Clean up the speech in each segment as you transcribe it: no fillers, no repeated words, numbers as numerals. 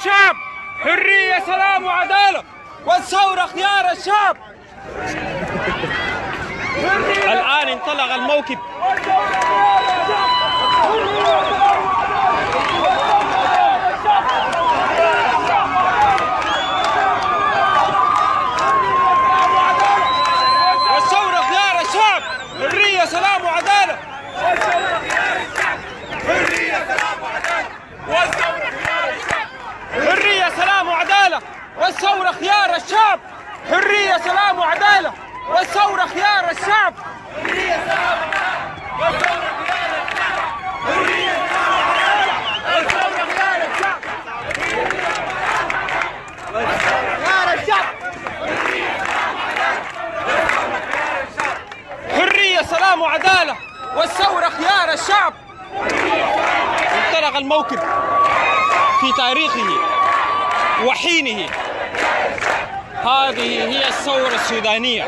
الشعب، حرية سلام وعدالة، والثورة خيار الشعب. الآن انطلق الموكب. والثورة خيار الشعب، حرية سلام وعدالة. حرية سلام وعدالة، والثورة خيار الشعب. حرية سلام وعدالة، والثورة خيار الشعب. حرية سلام وعدالة، والثورة خيار الشعب. حرية سلام وعدالة، والثورة خيار الشعب. حرية سلام وعدالة، والثورة خيار الشعب. خيار الشعب. حرية سلام وعدالة، والثورة خيار الشعب. انطلق الموكب في تاريخه وحينه. هذه هي الثورة السودانية.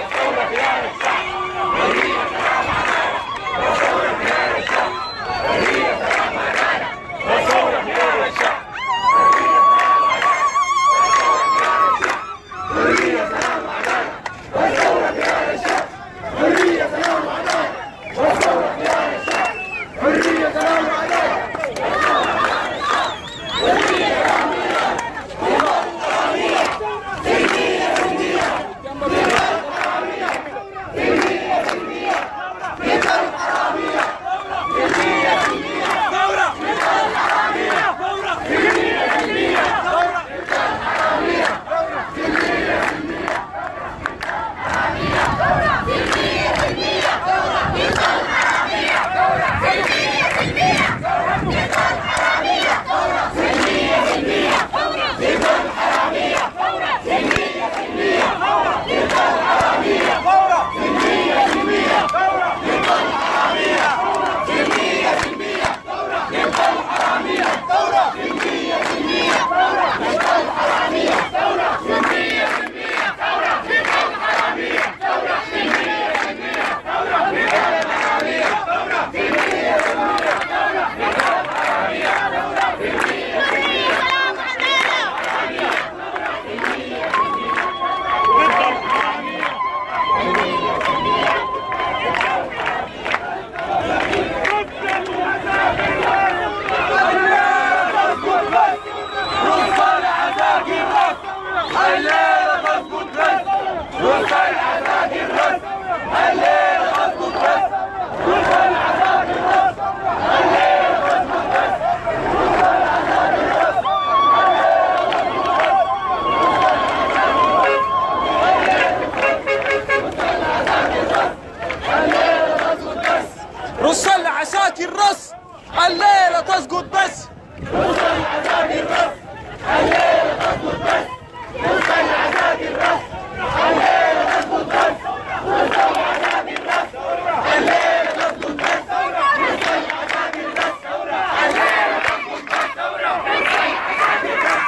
رص العساكر رص، الليلة تسقط بس. رص العساكر رص، الليلة تسقط بس. رص العساكر رص، الليلة تسقط بس. رص العساكر رص، الليلة تسقط بس. رص العساكر رص، الليلة تسقط بس. رص العساكر رص،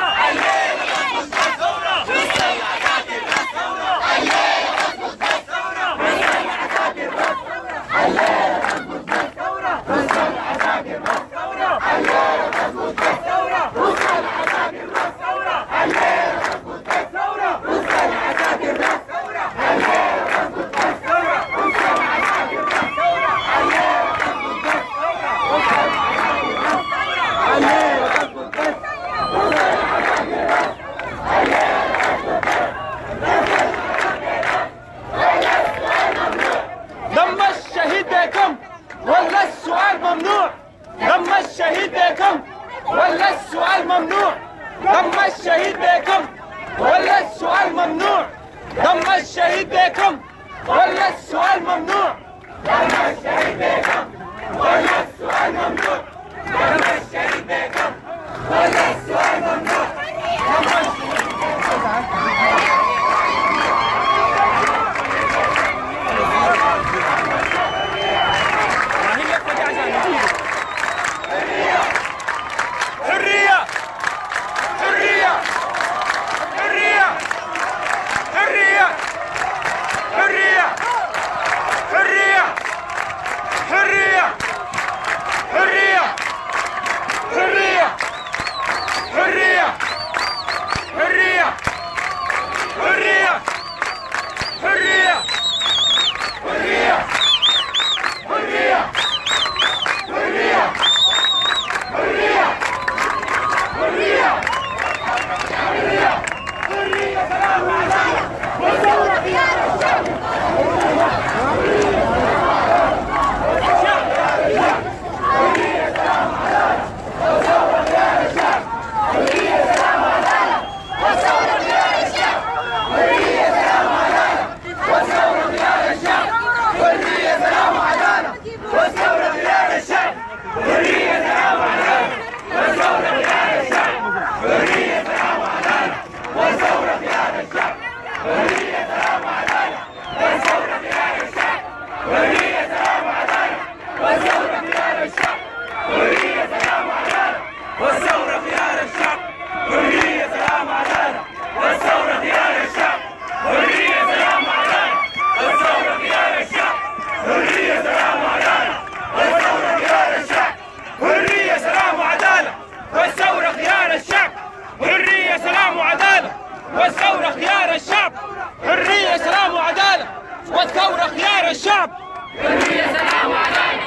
الليلة تسقط بس. رص العساكر رص، الليلة تسقط بس. رص العساكر رص، الليلة دم الشهيد بكم ولا السؤال ممنوع. دم الشهيد بكم ولا السؤال ممنوع. دم الشهيد بكم ولا السؤال ممنوع. دم الشهيد بكم ولا السؤال ممنوع. دم الشهيد بكم ولا السؤال ممنوع. دم الشهيد بكم ولا السؤال ممنوع. حرية حرية سلام وعدالة والثورة خيار الشعب حرية سلام وعدالة والثورة خيار الشعب حرية سلام وعدالة والثورة خيار الشعب حرية سلام وعدالة والثورة خيار الشعب حرية سلام وعدالة والثورة خيار الشعب حرية سلام وعدالة والثورة خيار الشعب حرية سلام وعدالة والثورة خيار الشعب حرية سلام وعدالة والثورة خيار الشعب حرية سلام وعدالة والثورة خيار الشعب حرية سلام وعدالة والثورة خيار الشعب حرية سلام وعدالة والثورة خيار الشعب حرية سلام وعدالة